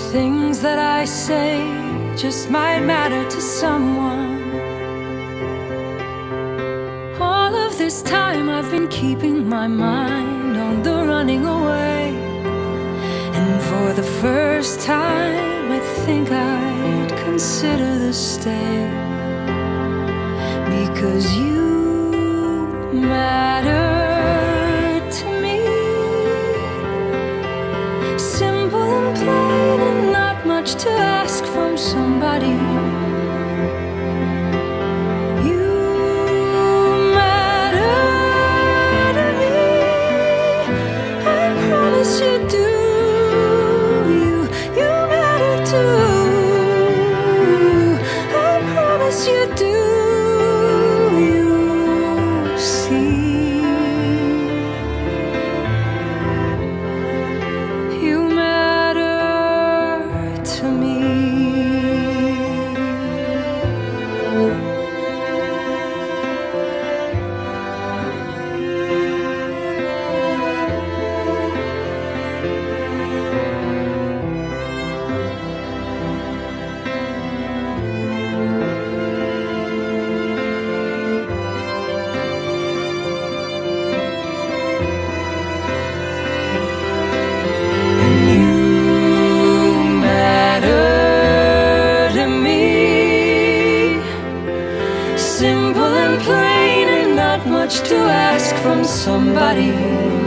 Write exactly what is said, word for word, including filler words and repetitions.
things that I say just might matter to someone. All of this time I've been keeping my mind on the running away, and for the first time I think I'd consider the stay, because you matter to me. Simple and plain and not much to ask from somebody. You matter to me. I promise you do. You, you matter too. I promise you do. Simple and plain and not much to ask from somebody.